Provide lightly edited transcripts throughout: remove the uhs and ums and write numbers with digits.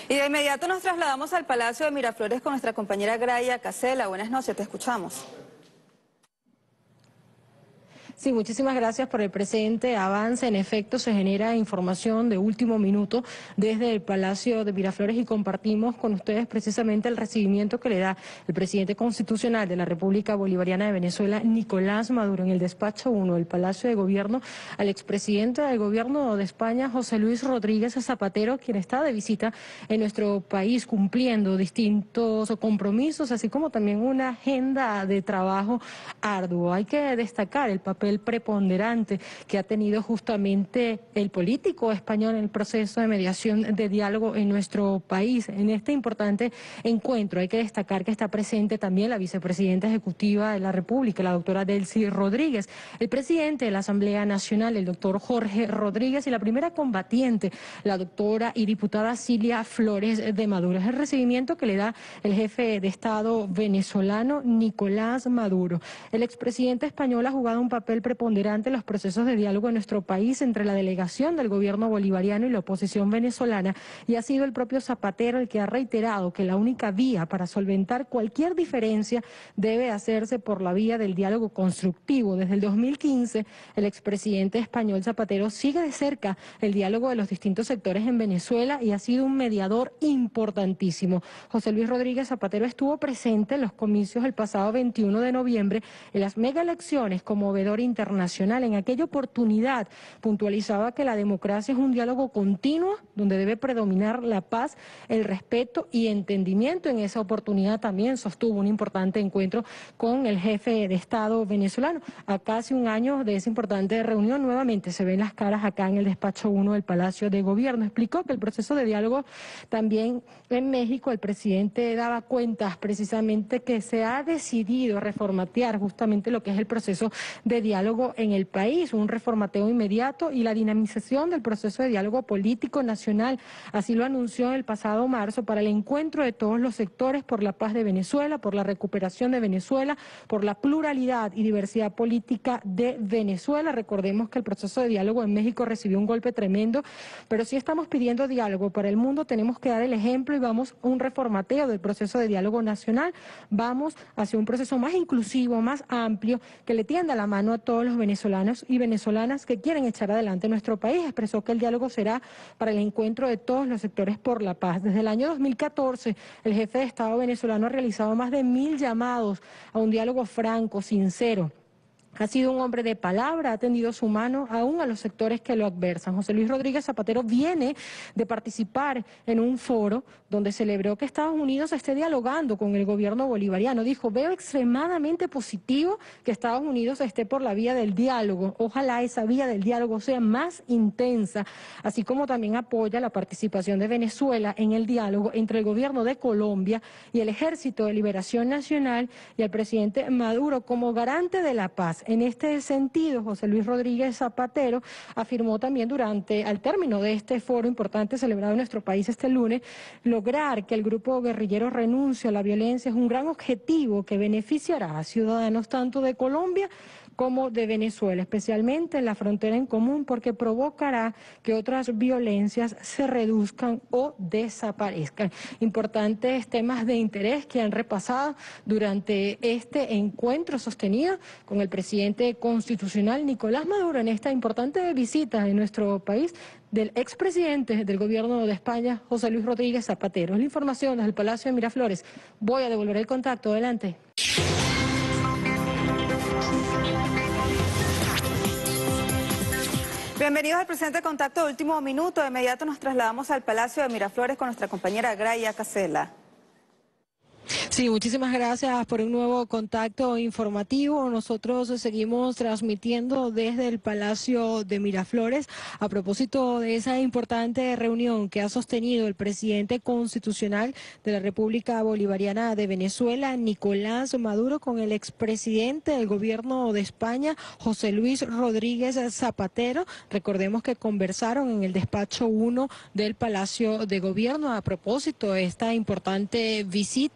Y de inmediato nos trasladamos al Palacio de Miraflores con nuestra compañera Gracia Casela. Buenas noches, te escuchamos. Sí, muchísimas gracias por el presente avance. En efecto, se genera información de último minuto desde el Palacio de Miraflores y compartimos con ustedes precisamente el recibimiento que le da el presidente constitucional de la República Bolivariana de Venezuela, Nicolás Maduro, en el despacho 1 del Palacio de Gobierno, al expresidente del Gobierno de España, José Luis Rodríguez Zapatero, quien está de visita en nuestro país cumpliendo distintos compromisos, así como también una agenda de trabajo arduo. Hay que destacar el papel preponderante que ha tenido justamente el político español en el proceso de mediación de diálogo en nuestro país. En este importante encuentro hay que destacar que está presente también la vicepresidenta ejecutiva de la República, la doctora Delcy Rodríguez, el presidente de la Asamblea Nacional, el doctor Jorge Rodríguez, y la primera combatiente, la doctora y diputada Cilia Flores de Maduro. Es el recibimiento que le da el jefe de Estado venezolano, Nicolás Maduro. El expresidente español ha jugado un papel preponderante en los procesos de diálogo en nuestro país entre la delegación del gobierno bolivariano y la oposición venezolana, y ha sido el propio Zapatero el que ha reiterado que la única vía para solventar cualquier diferencia debe hacerse por la vía del diálogo constructivo. Desde el 2015, el expresidente español Zapatero sigue de cerca el diálogo de los distintos sectores en Venezuela y ha sido un mediador importantísimo. José Luis Rodríguez Zapatero estuvo presente en los comicios el pasado 21 de noviembre en las megaelecciones como veedor internacional. En aquella oportunidad puntualizaba que la democracia es un diálogo continuo donde debe predominar la paz, el respeto y entendimiento. En esa oportunidad también sostuvo un importante encuentro con el jefe de Estado venezolano. A casi un año de esa importante reunión, nuevamente se ven las caras acá en el despacho 1 del Palacio de Gobierno. Explicó que el proceso de diálogo también en México, el presidente daba cuentas precisamente que se ha decidido reformatear justamente lo que es el proceso de diálogo en el país, un reformateo inmediato y la dinamización del proceso de diálogo político nacional. Así lo anunció el pasado marzo para el encuentro de todos los sectores por la paz de Venezuela, por la recuperación de Venezuela, por la pluralidad y diversidad política de Venezuela. Recordemos que el proceso de diálogo en México recibió un golpe tremendo, pero si estamos pidiendo diálogo para el mundo, tenemos que dar el ejemplo y vamos a un reformateo del proceso de diálogo nacional, vamos hacia un proceso más inclusivo, más amplio, que le tienda la mano a todos los venezolanos y venezolanas que quieren echar adelante nuestro país. Expresó que el diálogo será para el encuentro de todos los sectores por la paz. Desde el año 2014, el jefe de Estado venezolano ha realizado más de 1000 llamados a un diálogo franco, sincero. Ha sido un hombre de palabra, ha tendido su mano aún a los sectores que lo adversan. José Luis Rodríguez Zapatero viene de participar en un foro donde celebró que Estados Unidos esté dialogando con el gobierno bolivariano. Dijo, veo extremadamente positivo que Estados Unidos esté por la vía del diálogo. Ojalá esa vía del diálogo sea más intensa, así como también apoya la participación de Venezuela en el diálogo entre el gobierno de Colombia y el Ejército de Liberación Nacional y el presidente Maduro como garante de la paz. En este sentido, José Luis Rodríguez Zapatero afirmó también al término de este foro importante celebrado en nuestro país este lunes, lograr que el grupo guerrillero renuncie a la violencia es un gran objetivo que beneficiará a ciudadanos tanto de Colombia como de Venezuela, especialmente en la frontera en común, porque provocará que otras violencias se reduzcan o desaparezcan. Importantes temas de interés que han repasado durante este encuentro sostenido con el presidente constitucional Nicolás Maduro en esta importante visita en nuestro país del expresidente del gobierno de España, José Luis Rodríguez Zapatero. Es la información desde el Palacio de Miraflores. Voy a devolver el contacto. Adelante. Bienvenidos al presente contacto de último minuto. De inmediato nos trasladamos al Palacio de Miraflores con nuestra compañera Gracia Casela. Sí, muchísimas gracias por un nuevo contacto informativo. Nosotros seguimos transmitiendo desde el Palacio de Miraflores a propósito de esa importante reunión que ha sostenido el presidente constitucional de la República Bolivariana de Venezuela, Nicolás Maduro, con el expresidente del gobierno de España, José Luis Rodríguez Zapatero. Recordemos que conversaron en el despacho 1 del Palacio de Gobierno a propósito de esta importante visita del político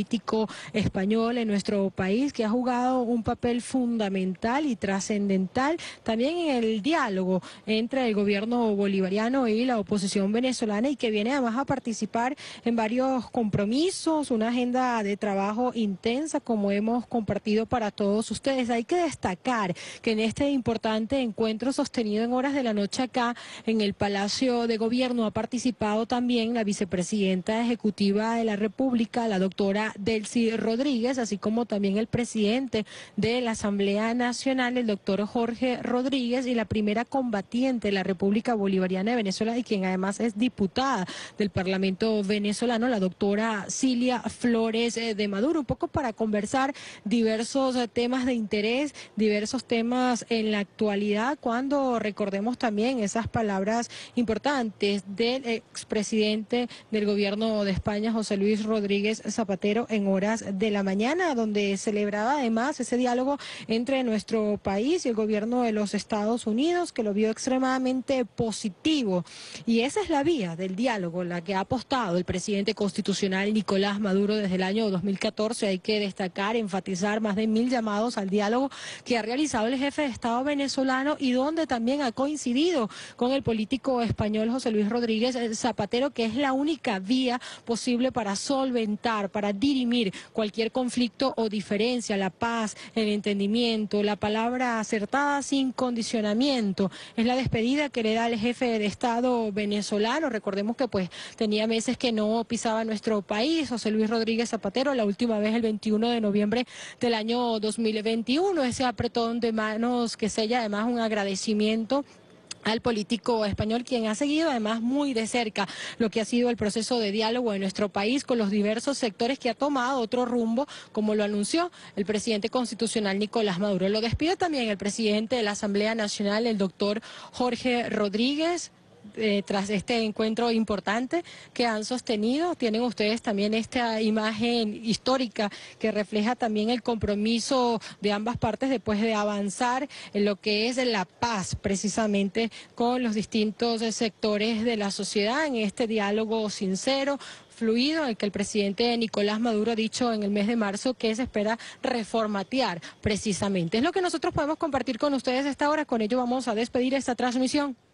político español en nuestro país, que ha jugado un papel fundamental y trascendental también en el diálogo entre el gobierno bolivariano y la oposición venezolana, y que viene además a participar en varios compromisos, una agenda de trabajo intensa como hemos compartido para todos ustedes. Hay que destacar que en este importante encuentro sostenido en horas de la noche acá en el Palacio de Gobierno ha participado también la vicepresidenta ejecutiva de la República, la doctora Delcy Rodríguez, así como también el presidente de la Asamblea Nacional, el doctor Jorge Rodríguez, y la primera combatiente de la República Bolivariana de Venezuela y quien además es diputada del Parlamento venezolano, la doctora Cilia Flores de Maduro, un poco para conversar diversos temas de interés, diversos temas en la actualidad, cuando recordemos también esas palabras importantes del expresidente del gobierno de España, José Luis Rodríguez Zapatero, en horas de la mañana, donde celebraba además ese diálogo entre nuestro país y el gobierno de los Estados Unidos, que lo vio extremadamente positivo. Y esa es la vía del diálogo, la que ha apostado el presidente constitucional Nicolás Maduro desde el año 2014. Hay que destacar, enfatizar más de 1000 llamados al diálogo que ha realizado el jefe de Estado venezolano, y donde también ha coincidido con el político español José Luis Rodríguez Zapatero, que es la única vía posible para solventar, para dirimir cualquier conflicto o diferencia, la paz, el entendimiento, la palabra acertada sin condicionamiento. Es la despedida que le da el jefe de Estado venezolano. Recordemos que pues tenía meses que no pisaba nuestro país, José Luis Rodríguez Zapatero, la última vez el 21 de noviembre del año 2021, ese apretón de manos que sella además un agradecimiento al político español, quien ha seguido además muy de cerca lo que ha sido el proceso de diálogo en nuestro país con los diversos sectores, que ha tomado otro rumbo, como lo anunció el presidente constitucional Nicolás Maduro. Lo despide también el presidente de la Asamblea Nacional, el doctor Jorge Rodríguez. Tras este encuentro importante que han sostenido, tienen ustedes también esta imagen histórica que refleja también el compromiso de ambas partes después de avanzar en lo que es la paz, precisamente con los distintos sectores de la sociedad, en este diálogo sincero, fluido, el que el presidente Nicolás Maduro ha dicho en el mes de marzo que se espera reformatear precisamente. Es lo que nosotros podemos compartir con ustedes a esta hora. Con ello vamos a despedir esta transmisión.